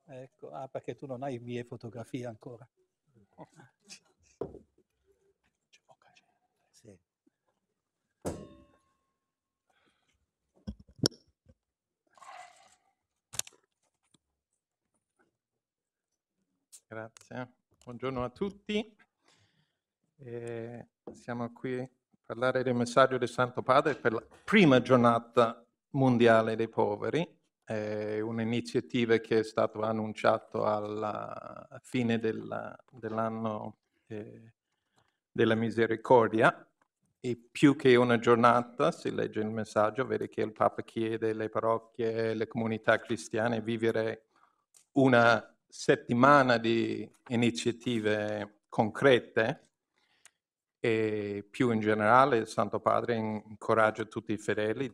Ecco, perché tu non hai mie fotografie ancora. C'è poca gente. Sì. Grazie. Buongiorno a tutti. Siamo qui a parlare del messaggio del Santo Padre per la prima giornata mondiale dei poveri. È un'iniziativa che è stata annunciata alla fine dell'anno della misericordia. E più che una giornata, si legge il messaggio, vede che il Papa chiede alle parrocchie e alle comunità cristiane di vivere una settimana di iniziative concrete e più in generale il Santo Padre incoraggia tutti i fedeli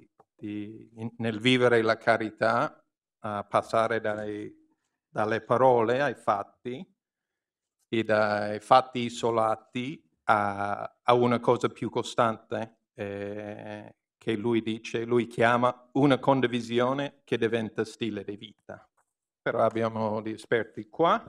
nel vivere la carità, a passare dalle parole ai fatti e dai fatti isolati a una cosa più costante che lui chiama una condivisione che diventa stile di vita. Però abbiamo gli esperti qua,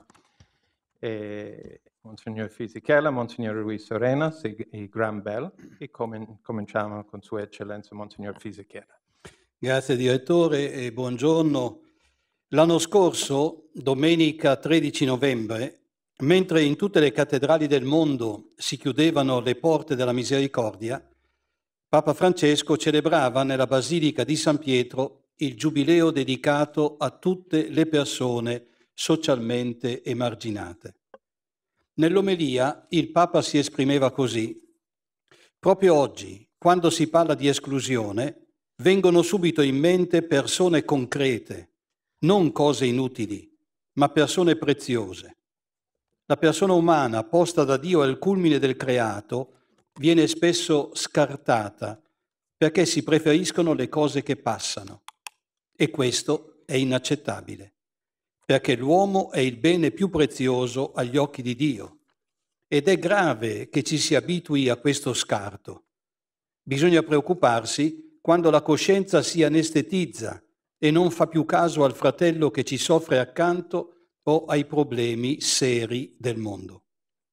Monsignor Fisichella, Monsignor Ruiz Arenas e Graham Bell, e cominciamo con Sua Eccellenza Monsignor Fisichella. Grazie direttore e buongiorno. L'anno scorso, domenica 13 novembre, mentre in tutte le cattedrali del mondo si chiudevano le porte della misericordia, Papa Francesco celebrava nella Basilica di San Pietro il giubileo dedicato a tutte le persone socialmente emarginate. Nell'omelia il Papa si esprimeva così: proprio oggi, quando si parla di esclusione, vengono subito in mente persone concrete, non cose inutili, ma persone preziose. La persona umana, posta da Dio al culmine del creato, viene spesso scartata perché si preferiscono le cose che passano. E questo è inaccettabile, perché l'uomo è il bene più prezioso agli occhi di Dio. Ed è grave che ci si abitui a questo scarto. Bisogna preoccuparsi quando la coscienza si anestetizza e non fa più caso al fratello che ci soffre accanto o ai problemi seri del mondo.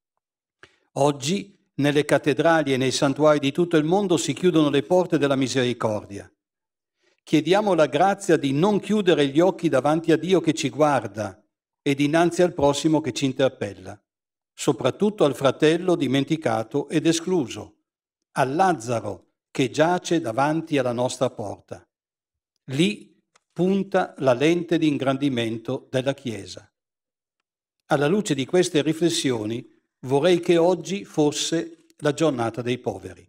Oggi, nelle cattedrali e nei santuari di tutto il mondo si chiudono le porte della misericordia. Chiediamo la grazia di non chiudere gli occhi davanti a Dio che ci guarda e dinanzi al prossimo che ci interpella, soprattutto al fratello dimenticato ed escluso, al Lazzaro che giace davanti alla nostra porta. Lì punta la lente di ingrandimento della Chiesa. Alla luce di queste riflessioni vorrei che oggi fosse la giornata dei poveri.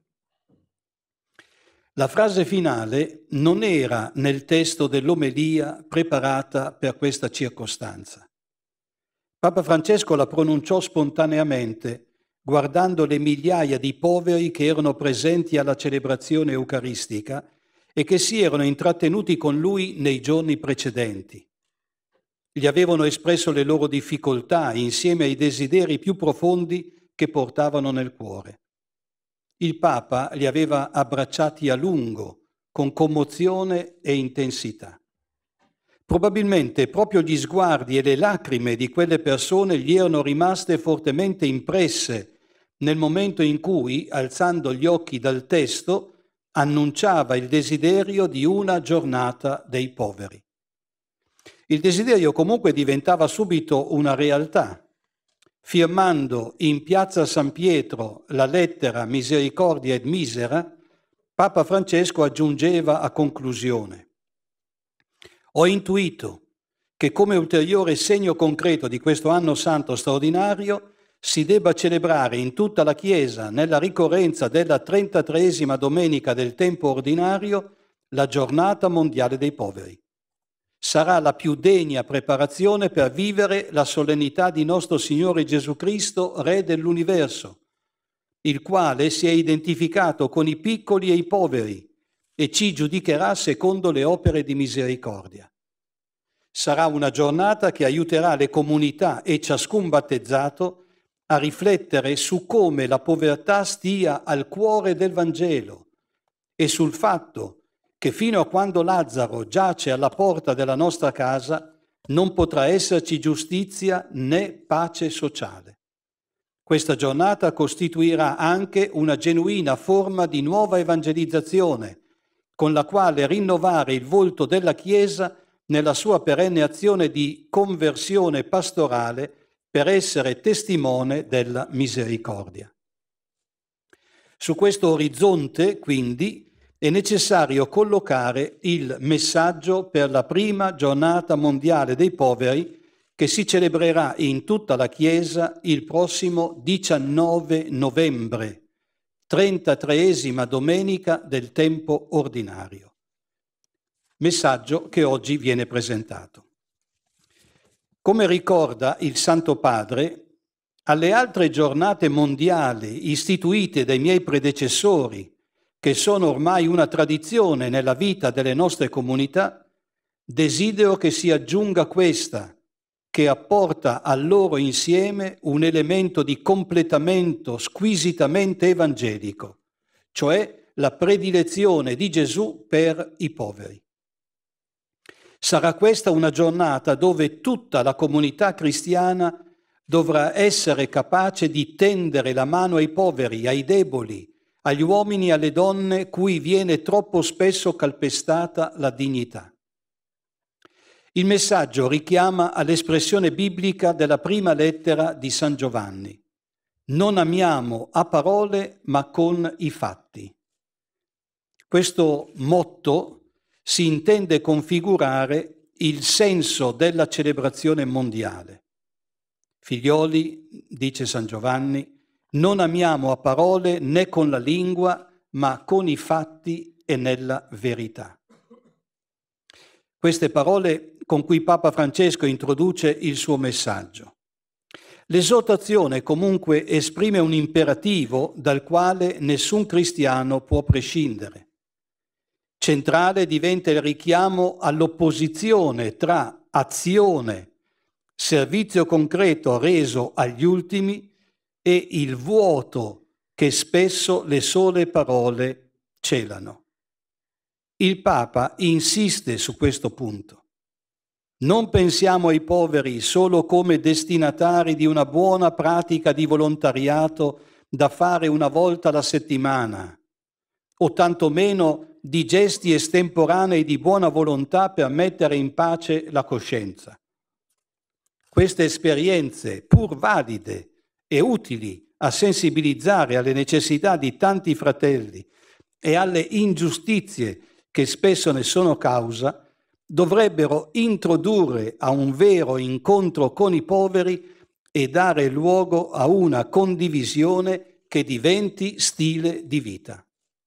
La frase finale non era nel testo dell'omelia preparata per questa circostanza. Papa Francesco la pronunciò spontaneamente, guardando le migliaia di poveri che erano presenti alla celebrazione eucaristica e che si erano intrattenuti con lui nei giorni precedenti. Gli avevano espresso le loro difficoltà insieme ai desideri più profondi che portavano nel cuore. Il Papa li aveva abbracciati a lungo, con commozione e intensità. Probabilmente proprio gli sguardi e le lacrime di quelle persone gli erano rimaste fortemente impresse nel momento in cui, alzando gli occhi dal testo, annunciava il desiderio di una giornata dei poveri. Il desiderio comunque diventava subito una realtà. Firmando in piazza San Pietro la lettera Misericordia et Misera, Papa Francesco aggiungeva a conclusione: ho intuito che come ulteriore segno concreto di questo anno santo straordinario si debba celebrare in tutta la Chiesa, nella ricorrenza della 33esima domenica del tempo ordinario, la giornata mondiale dei poveri. Sarà la più degna preparazione per vivere la solennità di nostro Signore Gesù Cristo, Re dell'universo, il quale si è identificato con i piccoli e i poveri e ci giudicherà secondo le opere di misericordia. Sarà una giornata che aiuterà le comunità e ciascun battezzato a riflettere su come la povertà stia al cuore del Vangelo e sul fatto che fino a quando Lazzaro giace alla porta della nostra casa, non potrà esserci giustizia né pace sociale. Questa giornata costituirà anche una genuina forma di nuova evangelizzazione, con la quale rinnovare il volto della Chiesa nella sua perenne azione di conversione pastorale per essere testimone della misericordia. Su questo orizzonte, quindi, è necessario collocare il messaggio per la prima giornata mondiale dei poveri che si celebrerà in tutta la Chiesa il prossimo 19 novembre, 33esima domenica del tempo ordinario. Messaggio che oggi viene presentato. Come ricorda il Santo Padre, alle altre giornate mondiali istituite dai miei predecessori, che sono ormai una tradizione nella vita delle nostre comunità, desidero che si aggiunga questa, che apporta al loro insieme un elemento di completamento squisitamente evangelico, cioè la predilezione di Gesù per i poveri. Sarà questa una giornata dove tutta la comunità cristiana dovrà essere capace di tendere la mano ai poveri, ai deboli, agli uomini e alle donne cui viene troppo spesso calpestata la dignità. Il messaggio richiama all'espressione biblica della prima lettera di San Giovanni. Non amiamo a parole, ma con i fatti. Questo motto si intende configurare il senso della celebrazione mondiale. Figlioli, dice San Giovanni, non amiamo a parole né con la lingua, ma con i fatti e nella verità. Queste parole con cui Papa Francesco introduce il suo messaggio. L'esortazione comunque esprime un imperativo dal quale nessun cristiano può prescindere. Centrale diventa il richiamo all'opposizione tra azione, servizio concreto reso agli ultimi e il vuoto che spesso le sole parole celano. Il Papa insiste su questo punto. Non pensiamo ai poveri solo come destinatari di una buona pratica di volontariato da fare una volta alla settimana, o tantomeno di gesti estemporanei di buona volontà per mettere in pace la coscienza. Queste esperienze, pur valide e utili a sensibilizzare alle necessità di tanti fratelli e alle ingiustizie che spesso ne sono causa, dovrebbero introdurre a un vero incontro con i poveri e dare luogo a una condivisione che diventi stile di vita.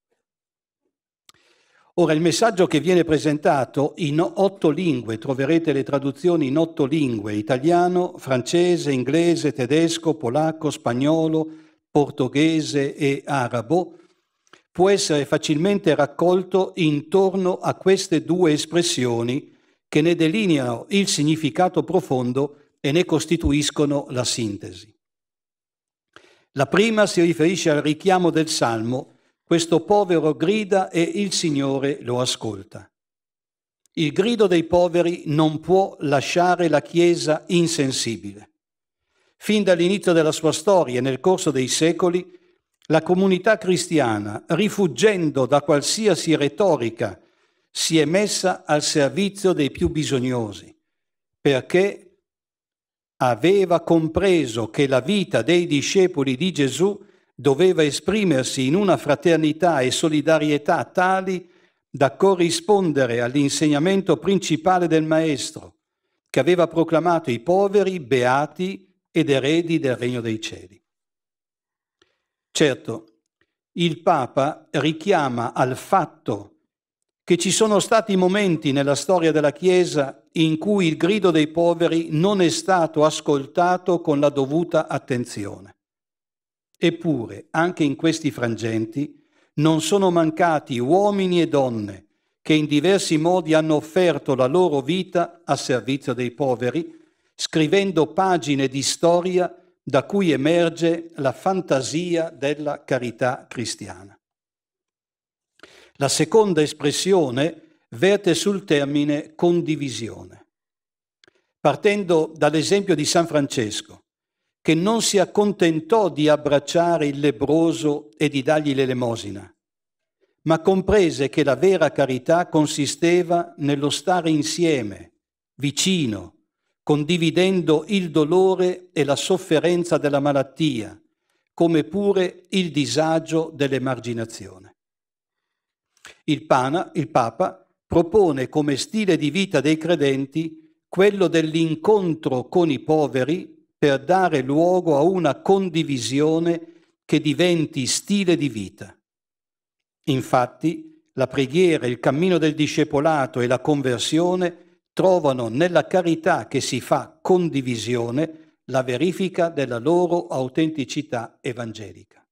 Ora, il messaggio che viene presentato in 8 lingue, troverete le traduzioni in 8 lingue, italiano, francese, inglese, tedesco, polacco, spagnolo, portoghese e arabo, può essere facilmente raccolto intorno a queste 2 espressioni che ne delineano il significato profondo e ne costituiscono la sintesi. La prima si riferisce al richiamo del Salmo: questo povero grida e il Signore lo ascolta. Il grido dei poveri non può lasciare la Chiesa insensibile. Fin dall'inizio della sua storia e nel corso dei secoli, la comunità cristiana, rifuggendo da qualsiasi retorica, si è messa al servizio dei più bisognosi, perché aveva compreso che la vita dei discepoli di Gesù doveva esprimersi in una fraternità e solidarietà tali da corrispondere all'insegnamento principale del Maestro, che aveva proclamato i poveri beati ed eredi del regno dei cieli. Certo, il Papa richiama al fatto che ci sono stati momenti nella storia della Chiesa in cui il grido dei poveri non è stato ascoltato con la dovuta attenzione. Eppure, anche in questi frangenti, non sono mancati uomini e donne che in diversi modi hanno offerto la loro vita a servizio dei poveri, scrivendo pagine di storia da cui emerge la fantasia della carità cristiana. La seconda espressione verte sul termine condivisione. partendo dall'esempio di San Francesco, che non si accontentò di abbracciare il lebbroso e di dargli l'elemosina, ma comprese che la vera carità consisteva nello stare insieme, vicino, condividendo il dolore e la sofferenza della malattia, come pure il disagio dell'emarginazione. Il Papa propone come stile di vita dei credenti quello dell'incontro con i poveri per dare luogo a una condivisione che diventi stile di vita. Infatti, la preghiera, il cammino del discepolato e la conversione trovano nella carità che si fa condivisione la verifica della loro autenticità evangelica.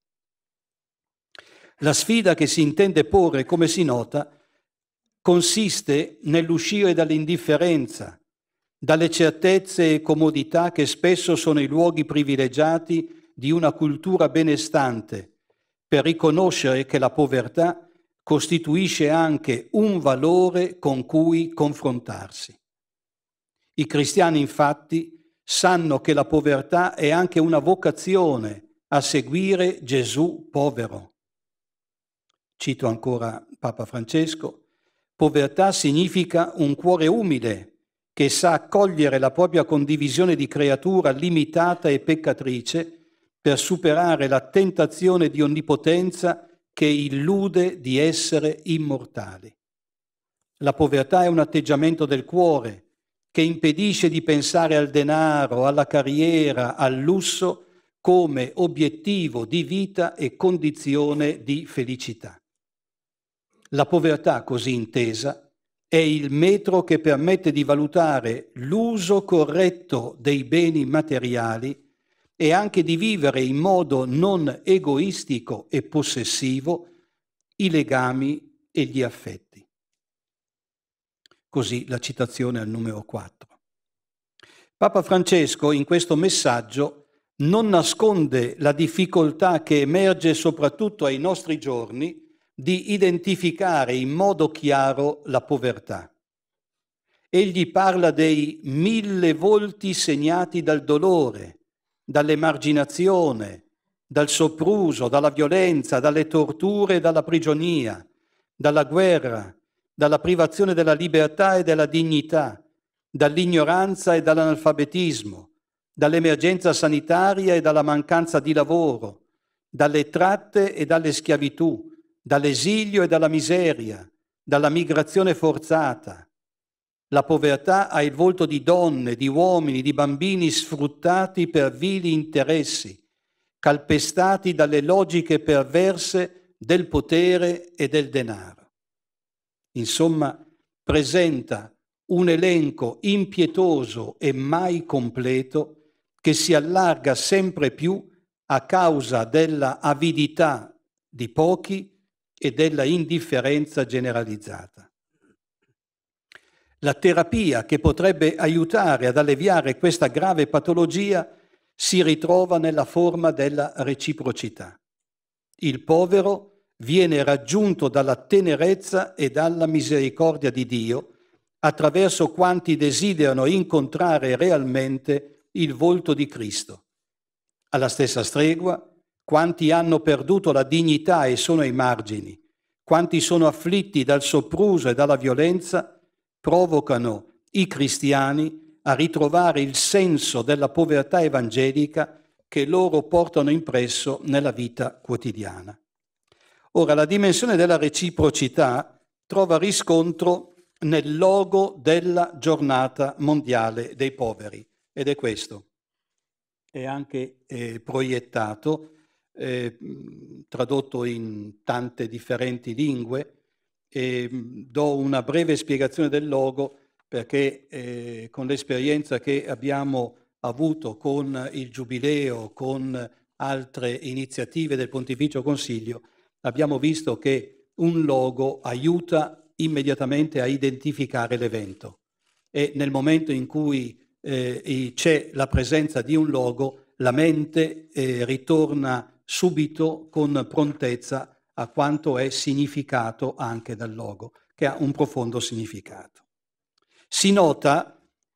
La sfida che si intende porre, come si nota, consiste nell'uscire dall'indifferenza, dalle certezze e comodità che spesso sono i luoghi privilegiati di una cultura benestante, per riconoscere che la povertà costituisce anche un valore con cui confrontarsi. I cristiani, infatti, sanno che la povertà è anche una vocazione a seguire Gesù povero. Cito ancora Papa Francesco: povertà significa un cuore umile che sa accogliere la propria condivisione di creatura limitata e peccatrice per superare la tentazione di onnipotenza che illude di essere immortali. La povertà è un atteggiamento del cuore che impedisce di pensare al denaro, alla carriera, al lusso come obiettivo di vita e condizione di felicità. La povertà, così intesa, è il metro che permette di valutare l'uso corretto dei beni materiali e anche di vivere in modo non egoistico e possessivo i legami e gli affetti. Così la citazione al numero 4. Papa Francesco in questo messaggio non nasconde la difficoltà che emerge soprattutto ai nostri giorni di identificare in modo chiaro la povertà. Egli parla dei 1000 volti segnati dal dolore, dall'emarginazione, dal sopruso, dalla violenza, dalle torture e dalla prigionia, dalla guerra, dalla privazione della libertà e della dignità, dall'ignoranza e dall'analfabetismo, dall'emergenza sanitaria e dalla mancanza di lavoro, dalle tratte e dalle schiavitù, dall'esilio e dalla miseria, dalla migrazione forzata. La povertà ha il volto di donne, di uomini, di bambini sfruttati per vili interessi, calpestati dalle logiche perverse del potere e del denaro. Insomma, presenta un elenco impietoso e mai completo che si allarga sempre più a causa della avidità di pochi e della indifferenza generalizzata. La terapia che potrebbe aiutare ad alleviare questa grave patologia si ritrova nella forma della reciprocità. Il povero viene raggiunto dalla tenerezza e dalla misericordia di Dio attraverso quanti desiderano incontrare realmente il volto di Cristo. Alla stessa stregua, quanti hanno perduto la dignità e sono ai margini, quanti sono afflitti dal sopruso e dalla violenza, provocano i cristiani a ritrovare il senso della povertà evangelica che loro portano impresso nella vita quotidiana. Ora, la dimensione della reciprocità trova riscontro nel logo della giornata mondiale dei poveri, ed è questo. È anche proiettato, tradotto in tante differenti lingue. Do una breve spiegazione del logo perché con l'esperienza che abbiamo avuto con il Giubileo, con altre iniziative del Pontificio Consiglio, abbiamo visto che un logo aiuta immediatamente a identificare l'evento e nel momento in cui c'è la presenza di un logo, la mente ritorna subito con prontezza a quanto è significato anche dal logo, che ha un profondo significato. Si nota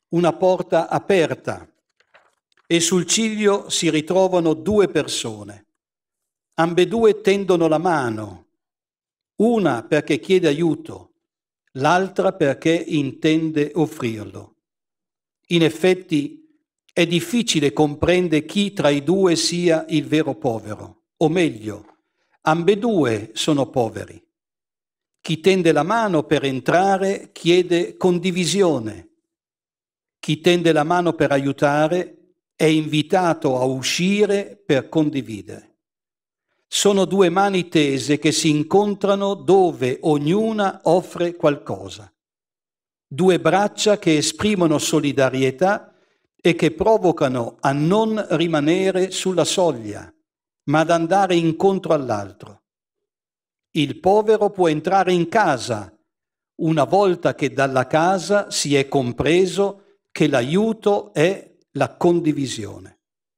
una porta aperta e sul ciglio si ritrovano due persone. Ambedue tendono la mano, una perché chiede aiuto, l'altra perché intende offrirlo. In effetti è difficile comprendere chi tra i due sia il vero povero, o meglio, ambedue sono poveri. Chi tende la mano per entrare chiede condivisione. Chi tende la mano per aiutare è invitato a uscire per condividere. Sono due mani tese che si incontrano dove ognuna offre qualcosa. Due braccia che esprimono solidarietà e che provocano a non rimanere sulla soglia, ma ad andare incontro all'altro. Il povero può entrare in casa una volta che dalla casa si è compreso che l'aiuto è la condivisione.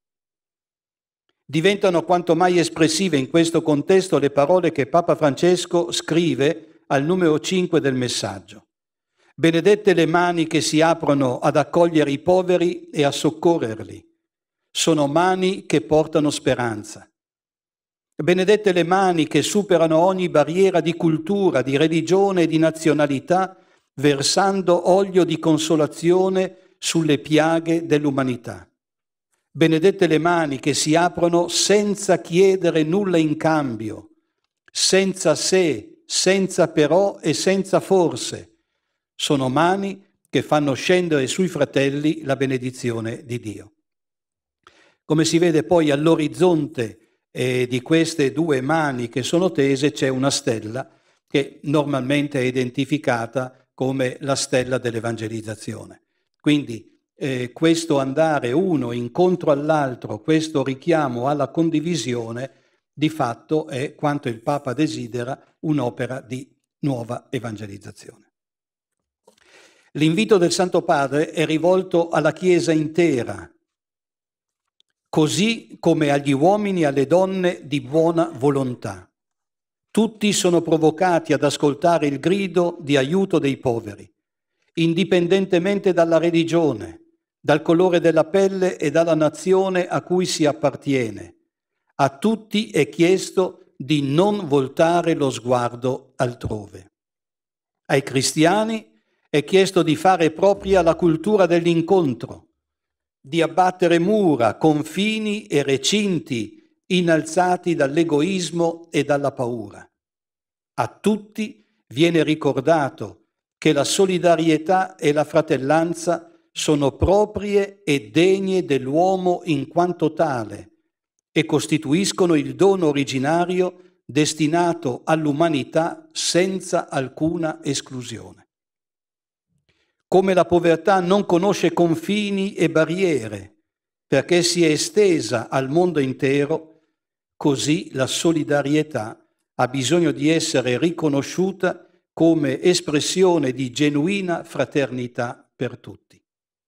Diventano quanto mai espressive in questo contesto le parole che Papa Francesco scrive al numero 5 del messaggio. Benedette le mani che si aprono ad accogliere i poveri e a soccorrerli. Sono mani che portano speranza. Benedette le mani che superano ogni barriera di cultura, di religione e di nazionalità, versando olio di consolazione sulle piaghe dell'umanità. Benedette le mani che si aprono senza chiedere nulla in cambio, senza se, senza però e senza forse. Sono mani che fanno scendere sui fratelli la benedizione di Dio. Come si vede poi all'orizzonte di queste due mani che sono tese c'è una stella che normalmente è identificata come la stella dell'evangelizzazione. Quindi questo andare uno incontro all'altro, questo richiamo alla condivisione, di fatto è quanto il Papa desidera un'opera di nuova evangelizzazione. L'invito del Santo Padre è rivolto alla Chiesa intera, così come agli uomini e alle donne di buona volontà. Tutti sono provocati ad ascoltare il grido di aiuto dei poveri, indipendentemente dalla religione, dal colore della pelle e dalla nazione a cui si appartiene. A tutti è chiesto di non voltare lo sguardo altrove. Ai cristiani è chiesto di fare propria la cultura dell'incontro, di abbattere mura, confini e recinti innalzati dall'egoismo e dalla paura. A tutti viene ricordato che la solidarietà e la fratellanza sono proprie e degne dell'uomo in quanto tale e costituiscono il dono originario destinato all'umanità senza alcuna esclusione. Come la povertà non conosce confini e barriere, perché si è estesa al mondo intero, così la solidarietà ha bisogno di essere riconosciuta come espressione di genuina fraternità per tutti.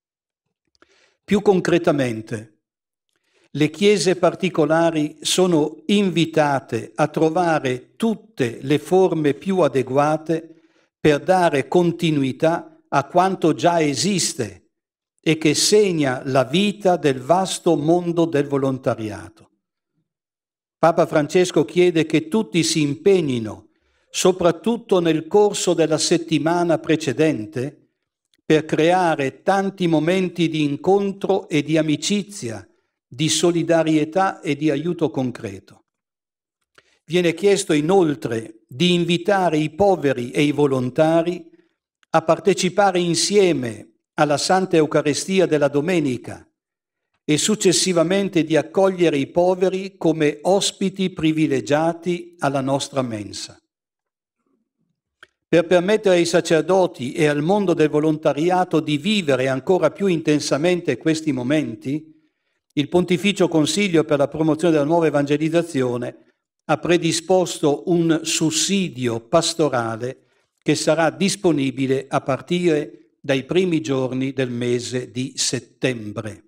Più concretamente, le chiese particolari sono invitate a trovare tutte le forme più adeguate per dare continuità a quanto già esiste e che segna la vita del vasto mondo del volontariato. Papa Francesco chiede che tutti si impegnino, soprattutto nel corso della settimana precedente, per creare tanti momenti di incontro e di amicizia, di solidarietà e di aiuto concreto. Viene chiesto inoltre di invitare i poveri e i volontari a partecipare insieme alla Santa Eucaristia della domenica e successivamente di accogliere i poveri come ospiti privilegiati alla nostra mensa. Per permettere ai sacerdoti e al mondo del volontariato di vivere ancora più intensamente questi momenti, il Pontificio Consiglio per la promozione della nuova evangelizzazione ha predisposto un sussidio pastorale che sarà disponibile a partire dai primi giorni del mese di settembre.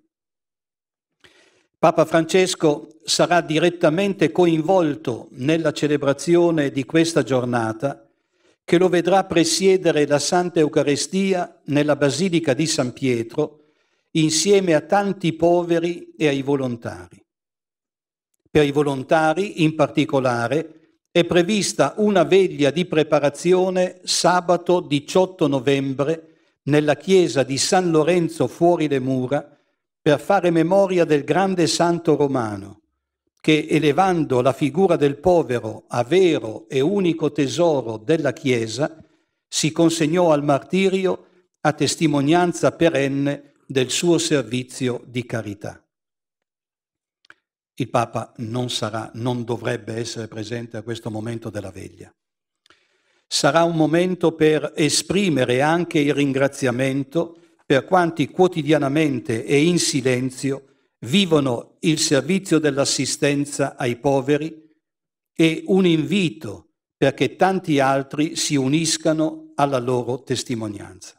Papa Francesco sarà direttamente coinvolto nella celebrazione di questa giornata che lo vedrà presiedere la Santa Eucaristia nella Basilica di San Pietro insieme a tanti poveri e ai volontari. Per i volontari, in particolare, è prevista una veglia di preparazione sabato 18 novembre nella chiesa di San Lorenzo fuori le mura per fare memoria del grande santo romano che, elevando la figura del povero a vero e unico tesoro della Chiesa, si consegnò al martirio a testimonianza perenne del suo servizio di carità. Il Papa non dovrebbe essere presente a questo momento della veglia. Sarà un momento per esprimere anche il ringraziamento per quanti quotidianamente e in silenzio vivono il servizio dell'assistenza ai poveri e un invito perché tanti altri si uniscano alla loro testimonianza.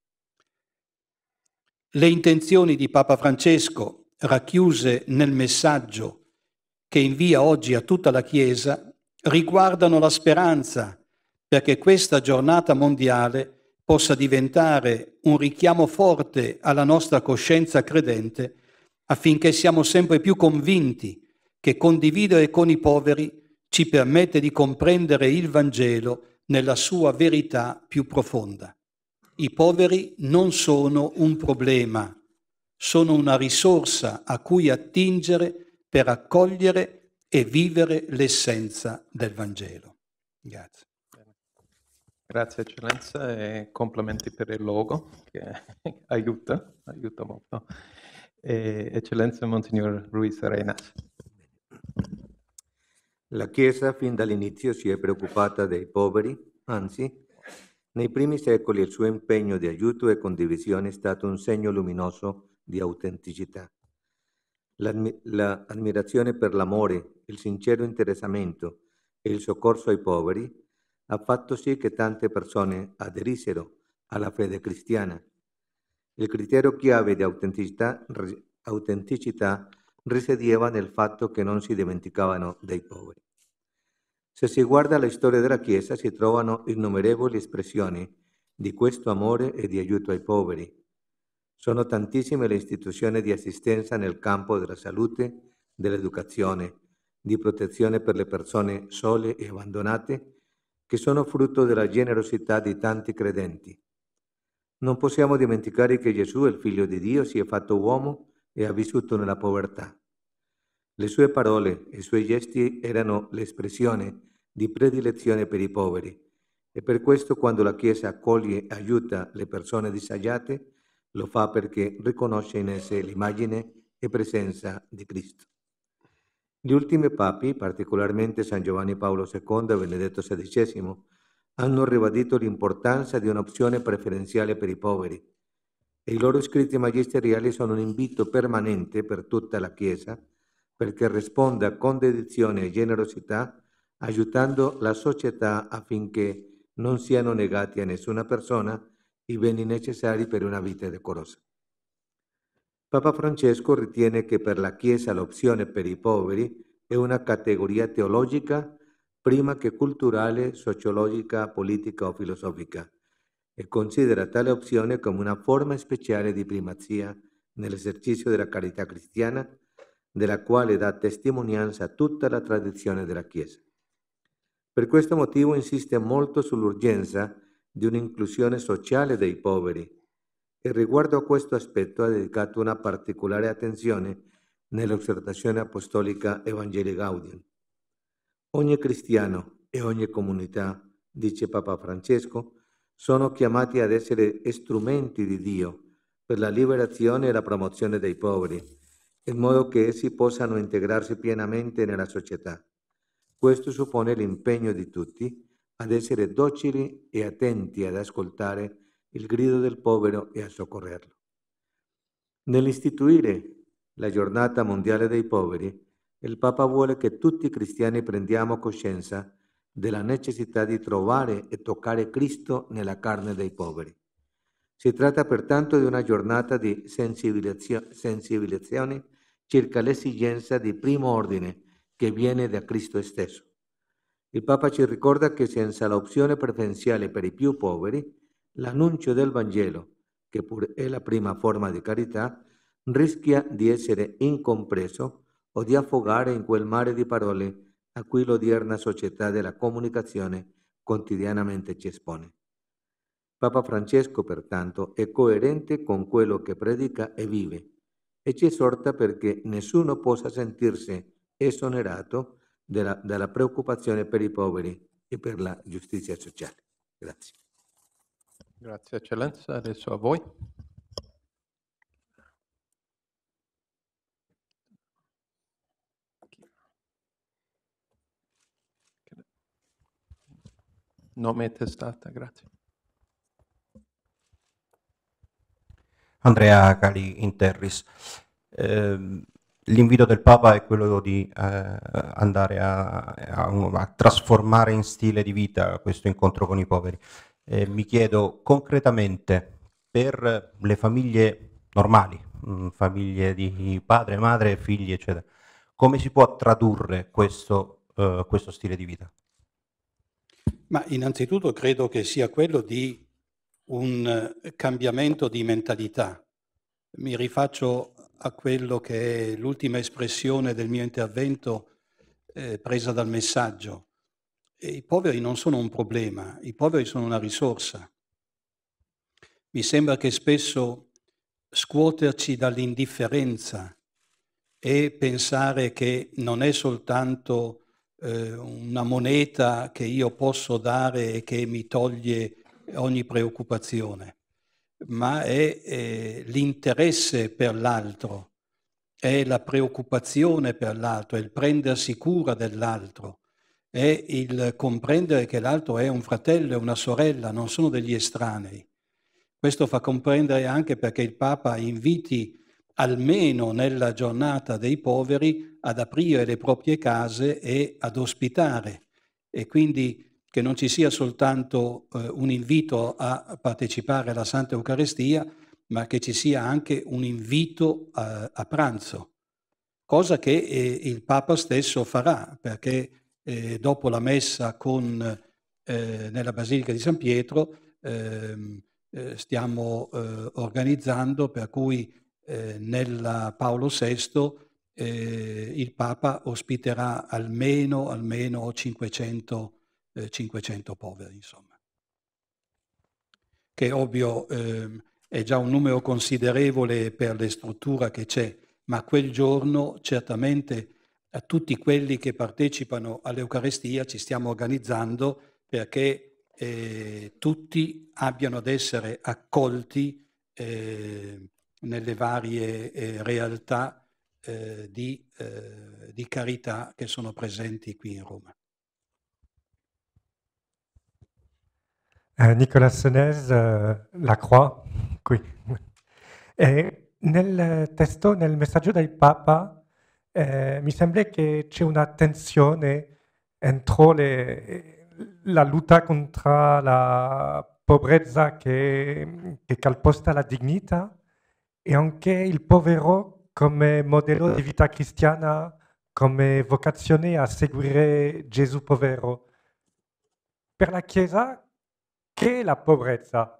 Le intenzioni di Papa Francesco, racchiuse nel messaggio che invia oggi a tutta la Chiesa, riguardano la speranza perché questa giornata mondiale possa diventare un richiamo forte alla nostra coscienza credente affinché siamo sempre più convinti che condividere con i poveri ci permette di comprendere il Vangelo nella sua verità più profonda. I poveri non sono un problema, sono una risorsa a cui attingere per accogliere e vivere l'essenza del Vangelo. Grazie. Grazie Eccellenza e complimenti per il logo che aiuta molto. Eccellenza Monsignor Ruiz Arenas. La Chiesa fin dall'inizio si è preoccupata dei poveri, anzi, nei primi secoli il suo impegno di aiuto e condivisione è stato un segno luminoso di autenticità. L'ammirazione per l'amore, il sincero interessamento e il soccorso ai poveri ha fatto sì che tante persone aderissero alla fede cristiana. Il criterio chiave di autenticità risiedeva nel fatto che non si dimenticavano dei poveri. Se si guarda la storia della Chiesa si trovano innumerevoli espressioni di questo amore e di aiuto ai poveri. Sono tantissime le istituzioni di assistenza nel campo della salute, dell'educazione, di protezione per le persone sole e abbandonate, che sono frutto della generosità di tanti credenti. Non possiamo dimenticare che Gesù, il Figlio di Dio, si è fatto uomo e ha vissuto nella povertà. Le sue parole e i suoi gesti erano l'espressione di predilezione per i poveri e per questo quando la Chiesa accoglie e aiuta le persone disagiate, lo fa perché riconosce in esse l'immagine e presenza di Cristo. Gli ultimi papi, particolarmente San Giovanni Paolo II e Benedetto XVI, hanno ribadito l'importanza di un'opzione preferenziale per i poveri e i loro scritti magisteriali sono un invito permanente per tutta la Chiesa perché risponda con dedizione e generosità aiutando la società affinché non siano negati a nessuna persona i beni necessari per una vita decorosa. Papa Francesco ritiene che per la Chiesa l'opzione per i poveri è una categoria teologica prima che culturale, sociologica, politica o filosofica e considera tale opzione come una forma speciale di primazia nell'esercizio della carità cristiana, della quale dà testimonianza tutta la tradizione della Chiesa. Per questo motivo insiste molto sull'urgenza di un'inclusione sociale dei poveri e riguardo a questo aspetto ha dedicato una particolare attenzione nell'esortazione apostolica Evangelii Gaudium. Ogni cristiano e ogni comunità, dice Papa Francesco, sono chiamati ad essere strumenti di Dio per la liberazione e la promozione dei poveri, in modo che essi possano integrarsi pienamente nella società. Questo suppone l'impegno di tutti ad essere docili e attenti ad ascoltare il grido del povero e a soccorrerlo. Nell'istituire la giornata mondiale dei poveri, il Papa vuole che tutti i cristiani prendiamo coscienza della necessità di trovare e toccare Cristo nella carne dei poveri. Si tratta pertanto di una giornata di sensibilizzazione circa l'esigenza di primo ordine che viene da Cristo stesso. Il Papa ci ricorda che senza l'opzione preferenziale per i più poveri, l'annuncio del Vangelo, che pure è la prima forma di carità, rischia di essere incompreso o di affogare in quel mare di parole a cui l'odierna società della comunicazione quotidianamente ci espone. Papa Francesco, pertanto, è coerente con quello che predica e vive e ci esorta perché nessuno possa sentirsi esonerato dalla preoccupazione per i poveri e per la giustizia sociale. Grazie. Grazie Eccellenza, adesso a voi. Nome e testata, grazie. Andrea Cali Interris. L'invito del Papa è quello di andare a trasformare in stile di vita questo incontro con i poveri. Mi chiedo concretamente per le famiglie normali, famiglie di padre, madre, figli, eccetera, come si può tradurre questo stile di vita? Ma innanzitutto credo che sia quello di un cambiamento di mentalità. Mi rifaccio a quello che è l'ultima espressione del mio intervento presa dal messaggio. I poveri non sono un problema, i poveri sono una risorsa. Mi sembra che spesso scuoterci dall'indifferenza e pensare che non è soltanto una moneta che io posso dare e che mi toglie ogni preoccupazione, ma è l'interesse per l'altro, è la preoccupazione per l'altro, è il prendersi cura dell'altro, è il comprendere che l'altro è un fratello e una sorella, non sono degli estranei. Questo fa comprendere anche perché il Papa inviti almeno nella giornata dei poveri ad aprire le proprie case e ad ospitare, e quindi che non ci sia soltanto un invito a partecipare alla Santa Eucaristia, ma che ci sia anche un invito a pranzo, cosa che il Papa stesso farà, perché dopo la messa nella Basilica di San Pietro stiamo organizzando, per cui nella Paolo VI il Papa ospiterà almeno 500 poveri, insomma. Che ovvio è già un numero considerevole per le strutture che c'è, ma quel giorno certamente a tutti quelli che partecipano all'Eucarestia ci stiamo organizzando perché tutti abbiano ad essere accolti nelle varie realtà di carità che sono presenti qui in Roma. Nicolas Senez, La Croix, qui. E nel testo, nel messaggio del Papa, mi sembra che c'è una tensione entro la lotta contro la pobrezza che calpesta la dignità e anche il povero come modello di vita cristiana, come vocazione a seguire Gesù povero. Per la Chiesa, che è la pobrezza?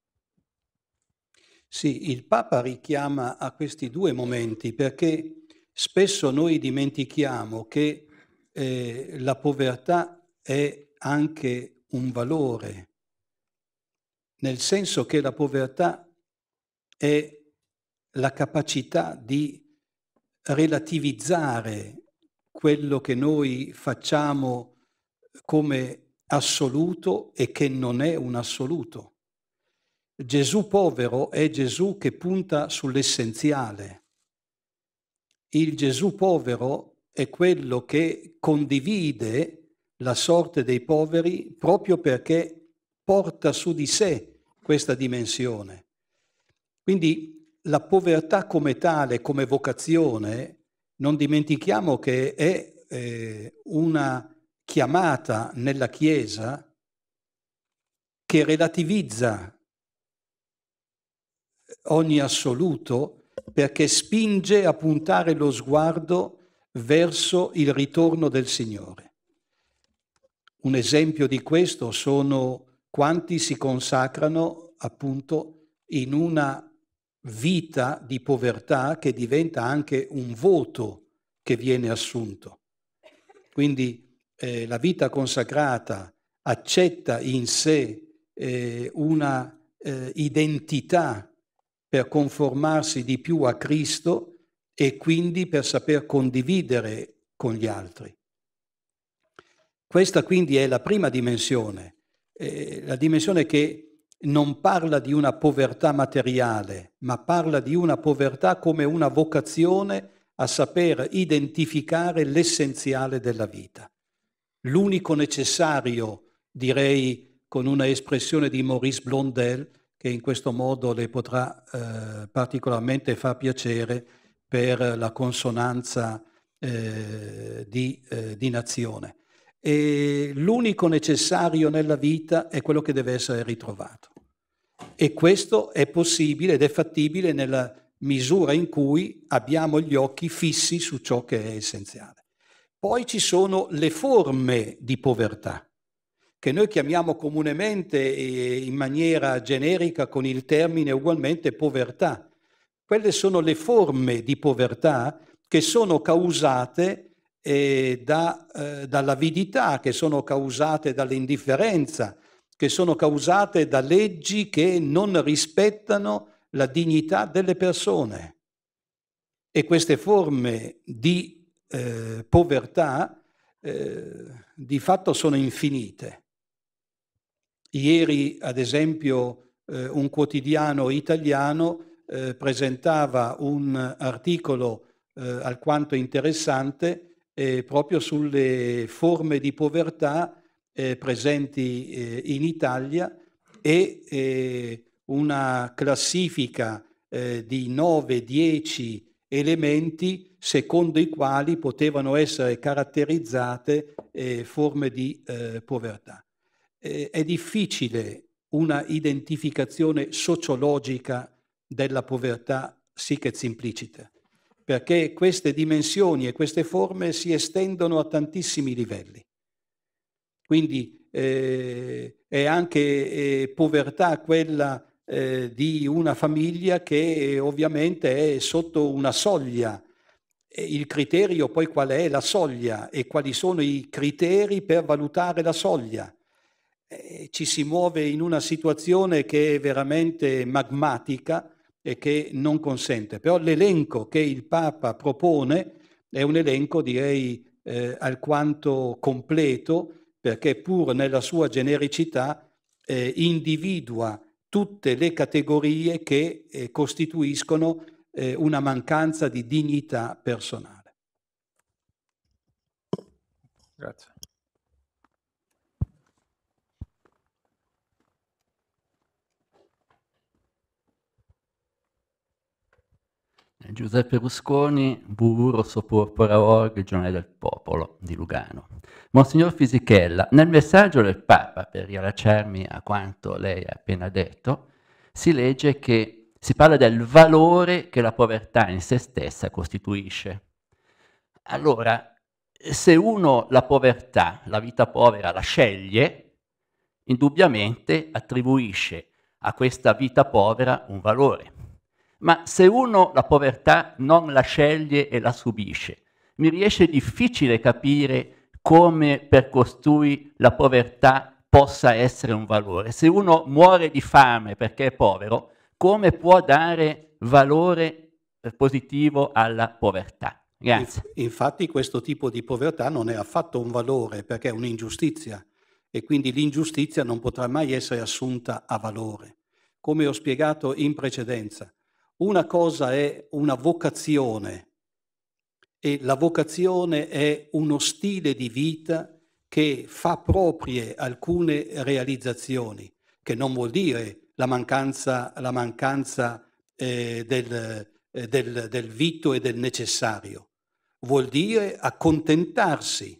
Sì, il Papa richiama a questi due momenti perché spesso noi dimentichiamo che la povertà è anche un valore, nel senso che la povertà è la capacità di relativizzare quello che noi facciamo come assoluto e che non è un assoluto. Gesù povero è Gesù che punta sull'essenziale. Il Gesù povero è quello che condivide la sorte dei poveri proprio perché porta su di sé questa dimensione. Quindi la povertà come tale, come vocazione, non dimentichiamo che è una chiamata nella Chiesa che relativizza ogni assoluto perché spinge a puntare lo sguardo verso il ritorno del Signore. un esempio di questo sono quanti si consacrano appunto in una vita di povertà che diventa anche un voto che viene assunto. Quindi la vita consacrata accetta in sé una identità per conformarsi di più a Cristo e quindi per saper condividere con gli altri. Questa quindi è la prima dimensione, la dimensione che non parla di una povertà materiale, ma parla di una povertà come una vocazione a saper identificare l'essenziale della vita. L'unico necessario, direi con una espressione di Maurice Blondel, che in questo modo le potrà particolarmente far piacere per la consonanza di nazione. E l'unico necessario nella vita è quello che deve essere ritrovato. E questo è possibile ed è fattibile nella misura in cui abbiamo gli occhi fissi su ciò che è essenziale. Poi ci sono le forme di povertà, che noi chiamiamo comunemente in maniera generica con il termine ugualmente povertà. Quelle sono le forme di povertà che sono causate dall'avidità, che sono causate dall'indifferenza, che sono causate da leggi che non rispettano la dignità delle persone. E queste forme di povertà di fatto sono infinite. Ieri, ad esempio, un quotidiano italiano presentava un articolo alquanto interessante proprio sulle forme di povertà presenti in Italia e una classifica di 9-10 elementi secondo i quali potevano essere caratterizzate forme di povertà. È difficile una identificazione sociologica della povertà sic et simpliciter, perché queste dimensioni e queste forme si estendono a tantissimi livelli. Quindi è anche povertà quella di una famiglia che ovviamente è sotto una soglia. Il criterio poi qual è la soglia e quali sono i criteri per valutare la soglia. Ci si muove in una situazione che è veramente magmatica e che non consente. Però l'elenco che il Papa propone è un elenco, direi, alquanto completo, perché pur nella sua genericità individua tutte le categorie che costituiscono una mancanza di dignità personale. Grazie. Giuseppe Rusconi, Blu Rosso Porpora Org, Giornale del Popolo di Lugano. Monsignor Fisichella, nel messaggio del Papa, per riallacciarmi a quanto lei ha appena detto, si legge che si parla del valore che la povertà in se stessa costituisce. Allora, se uno la povertà, la vita povera, la sceglie, indubbiamente attribuisce a questa vita povera un valore. Ma se uno la povertà non la sceglie e la subisce, mi riesce difficile capire come per costui la povertà possa essere un valore. Se uno muore di fame perché è povero, come può dare valore positivo alla povertà? Grazie. Infatti questo tipo di povertà non è affatto un valore, perché è un'ingiustizia e quindi l'ingiustizia non potrà mai essere assunta a valore. Come ho spiegato in precedenza, una cosa è una vocazione e la vocazione è uno stile di vita che fa proprie alcune realizzazioni, che non vuol dire la mancanza del vitto e del necessario, vuol dire accontentarsi.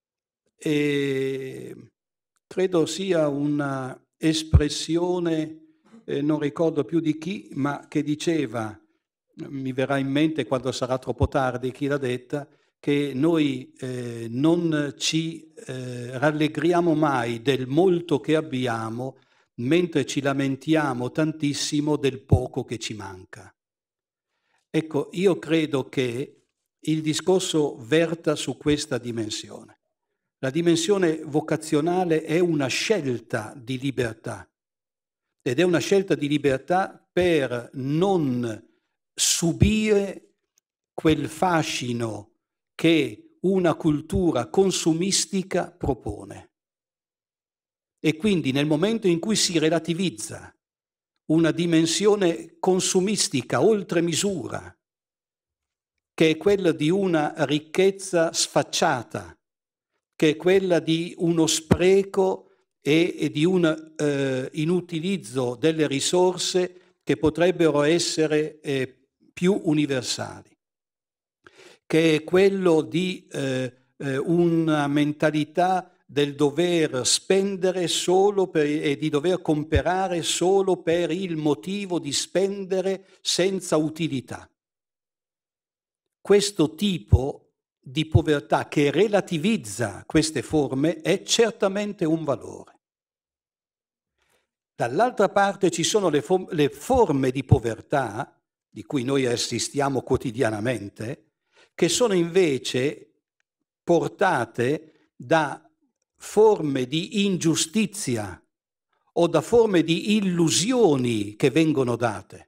E credo sia una espressione, non ricordo più di chi, ma che diceva, mi verrà in mente quando sarà troppo tardi chi l'ha detta, che noi non ci rallegriamo mai del molto che abbiamo, mentre ci lamentiamo tantissimo del poco che ci manca. Ecco, io credo che il discorso verta su questa dimensione. La dimensione vocazionale è una scelta di libertà, ed è una scelta di libertà per non subire quel fascino che una cultura consumistica propone. E quindi nel momento in cui si relativizza una dimensione consumistica oltre misura, che è quella di una ricchezza sfacciata, che è quella di uno spreco e di un inutilizzo delle risorse che potrebbero essere più universali, che è quello di una mentalità del dover spendere solo e di dover comprare solo per il motivo di spendere senza utilità. Questo tipo di povertà che relativizza queste forme è certamente un valore. Dall'altra parte ci sono le forme di povertà, di cui noi assistiamo quotidianamente, che sono invece portate da forme di ingiustizia o da forme di illusioni che vengono date.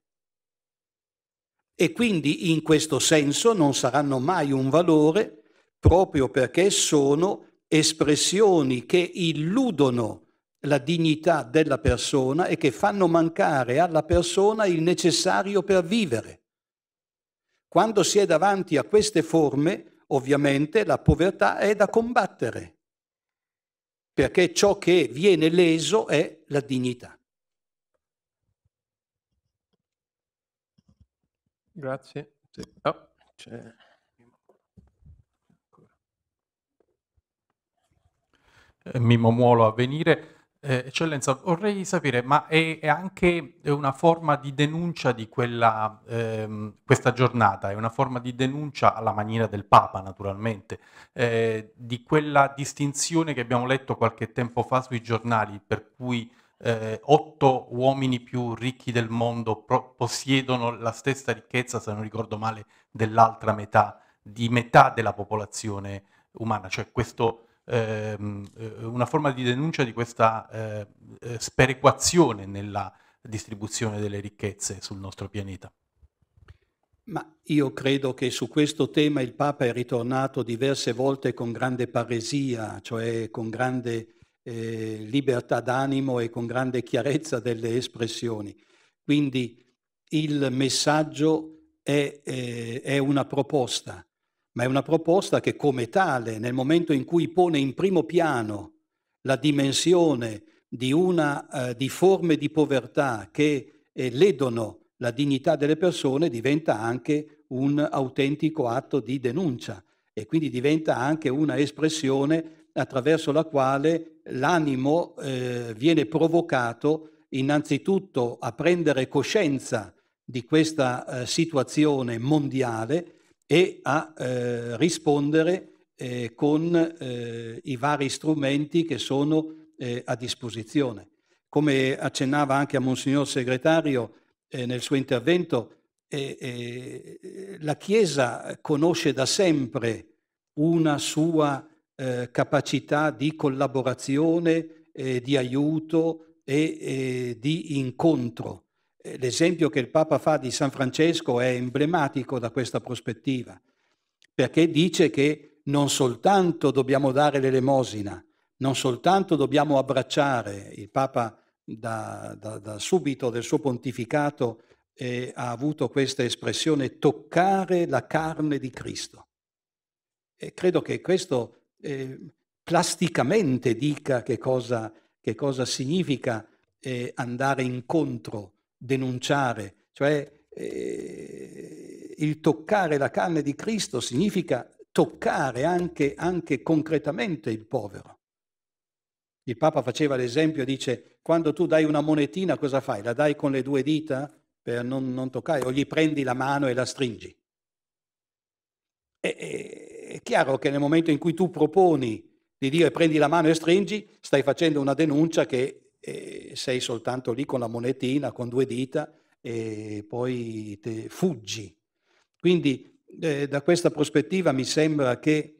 E quindi in questo senso non saranno mai un valore, proprio perché sono espressioni che illudono la dignità della persona e che fanno mancare alla persona il necessario per vivere. Quando si è davanti a queste forme, ovviamente la povertà è da combattere, perché ciò che viene leso è la dignità. Grazie. Sì. Oh, c'è... Mimo Muolo a venire. Eccellenza, vorrei sapere, ma è anche una forma di denuncia di questa giornata, è una forma di denuncia alla maniera del Papa, naturalmente, di quella distinzione che abbiamo letto qualche tempo fa sui giornali, per cui 8 uomini più ricchi del mondo possiedono la stessa ricchezza, se non ricordo male, dell'altra metà, di metà della popolazione umana, cioè questo... una forma di denuncia di questa sperequazione nella distribuzione delle ricchezze sul nostro pianeta. Ma io credo che su questo tema il Papa è ritornato diverse volte con grande paresia, cioè con grande libertà d'animo e con grande chiarezza delle espressioni. Quindi il messaggio è una proposta, ma è una proposta che come tale, nel momento in cui pone in primo piano la dimensione di forme di povertà che ledono la dignità delle persone, diventa anche un autentico atto di denuncia e quindi diventa anche una espressione attraverso la quale l'animo viene provocato innanzitutto a prendere coscienza di questa situazione mondiale e a rispondere con i vari strumenti che sono a disposizione. Come accennava anche a Monsignor Segretario nel suo intervento, la Chiesa conosce da sempre una sua capacità di collaborazione, di aiuto e di incontro. L'esempio che il Papa fa di San Francesco è emblematico da questa prospettiva, perché dice che non soltanto dobbiamo dare l'elemosina, non soltanto dobbiamo abbracciare. Il Papa da subito del suo pontificato ha avuto questa espressione toccare la carne di Cristo. E credo che questo plasticamente dica che cosa significa andare incontro, denunciare, cioè il toccare la carne di Cristo significa toccare anche concretamente il povero. Il Papa faceva l'esempio, dice, quando tu dai una monetina cosa fai? La dai con le 2 dita per non toccare o gli prendi la mano e la stringi? è chiaro che nel momento in cui tu proponi di dire prendi la mano e stringi, stai facendo una denuncia che sei soltanto lì con la monetina, con 2 dita e poi te fuggi. Quindi da questa prospettiva mi sembra che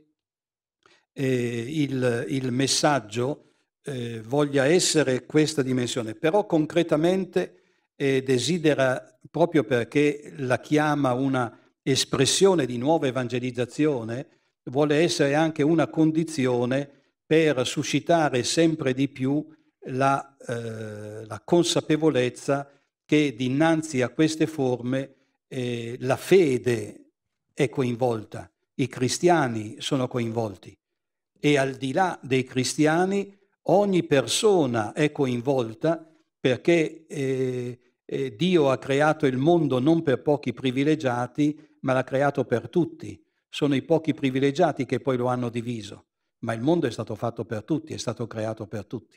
il messaggio voglia essere questa dimensione, però concretamente desidera, proprio perché la chiama una espressione di nuova evangelizzazione, vuole essere anche una condizione per suscitare sempre di più la consapevolezza che dinanzi a queste forme la fede è coinvolta, i cristiani sono coinvolti e al di là dei cristiani ogni persona è coinvolta perché Dio ha creato il mondo non per pochi privilegiati, ma l'ha creato per tutti. Sono i pochi privilegiati che poi lo hanno diviso, ma il mondo è stato fatto per tutti, è stato creato per tutti.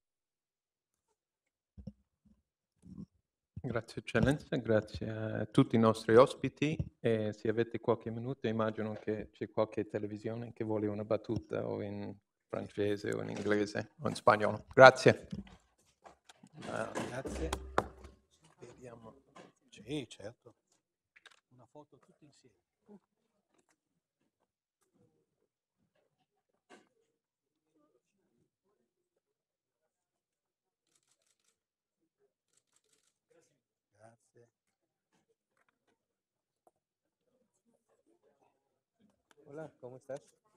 Grazie Eccellenza, grazie a tutti i nostri ospiti e se avete qualche minuto immagino che c'è qualche televisione che vuole una battuta o in francese o in inglese o in spagnolo. Grazie. Grazie. Vediamo. Sì, certo. Una foto tutti insieme. Grazie. Hola, ¿cómo estás?